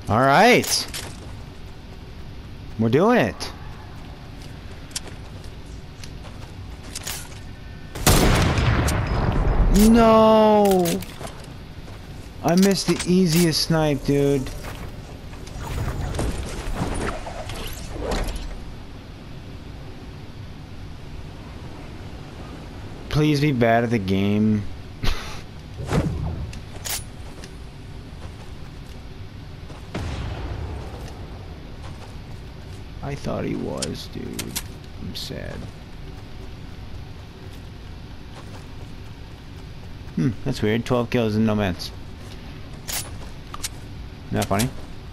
All right. We're doing it. No. I missed the easiest snipe, dude. Please be bad at the game. I thought he was, dude. I'm sad. That's weird. 12 kills and no meds. Not funny.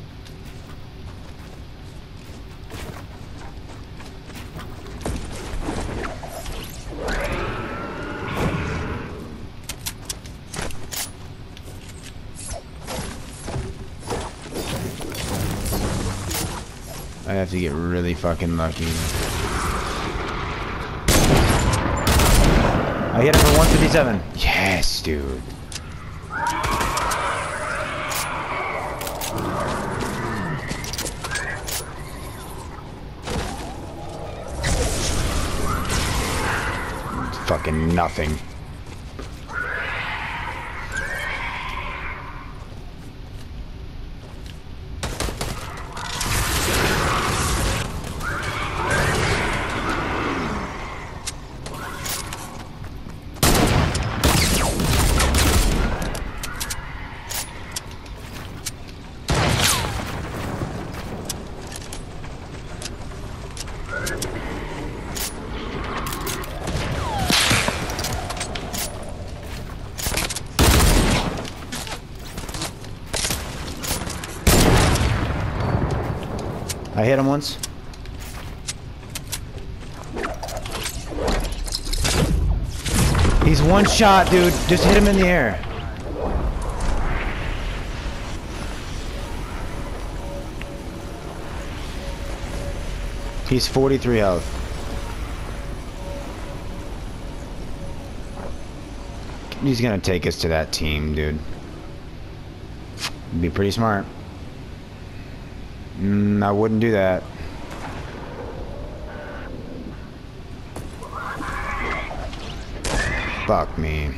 I have to get really fucking lucky. I hit it for 157. Yes, dude. Fucking nothing. I hit him once. He's one shot, dude. Just hit him in the air. He's 43 health. He's gonna take us to that team, dude. Be pretty smart. I wouldn't do that. Fuck me.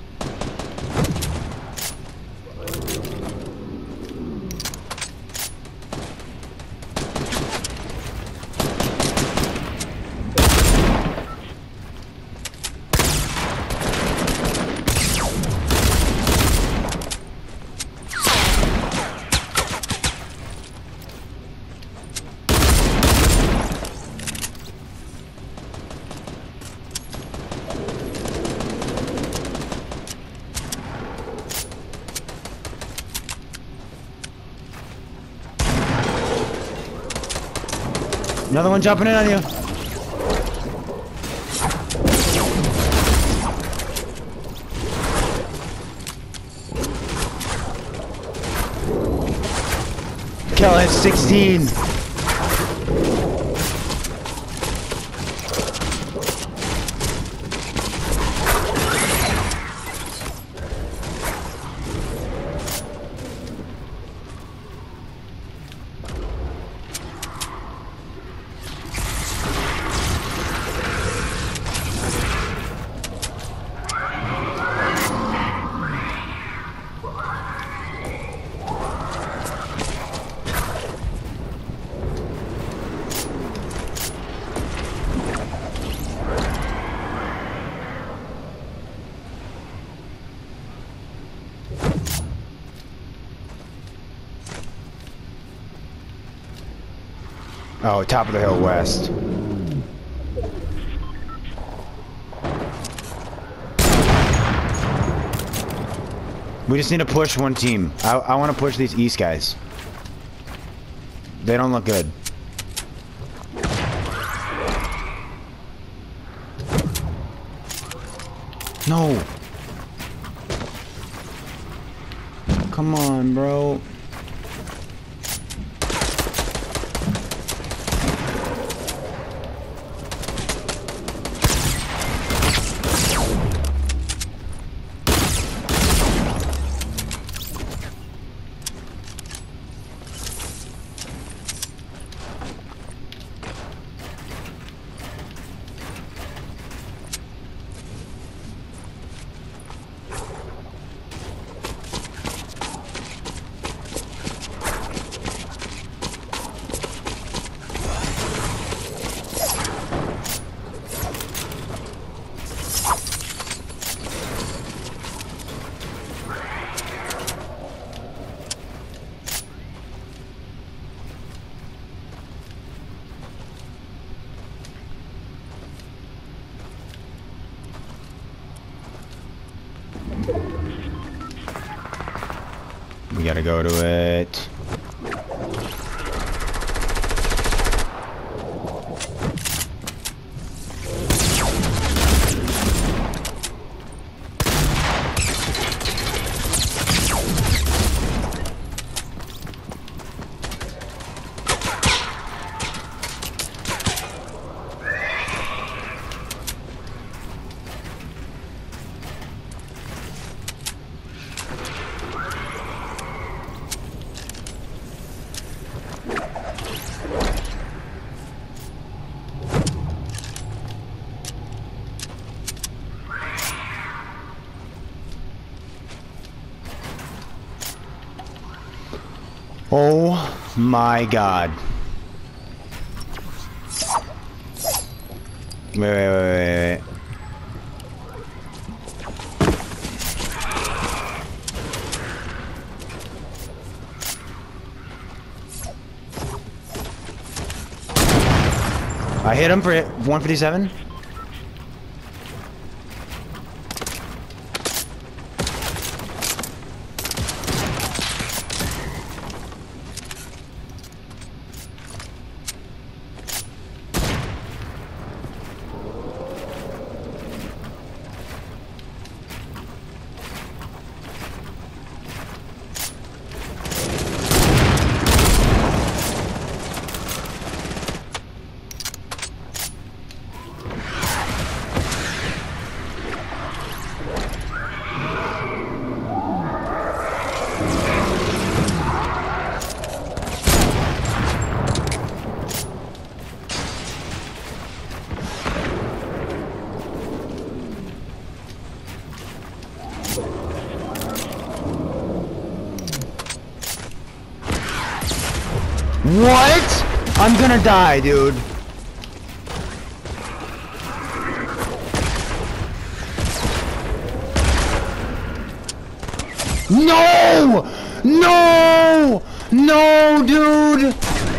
Another one jumping in on you. Kill at 16. Oh, top of the hill west. We just need to push one team. I want to push these east guys. They don't look good. No. Come on, bro. gotta go to it. Oh my god. Wait. I hit him for 157. What? I'm gonna die, dude. No! No! No, dude!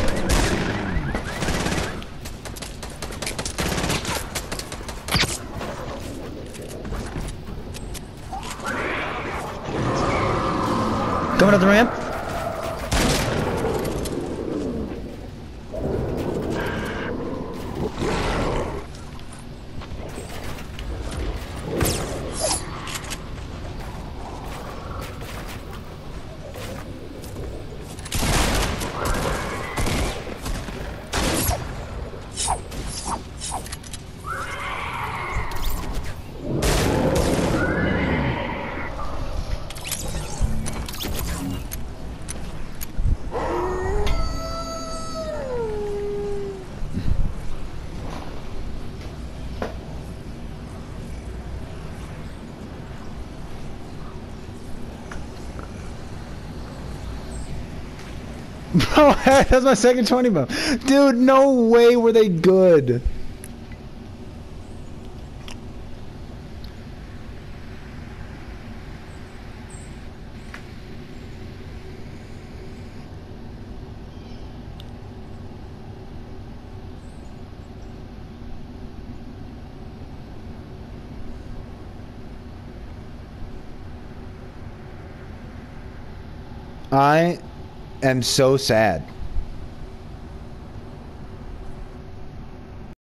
Coming up the ramp. Bro, that's my second 20 bump. Dude, no way were they good. I am so sad.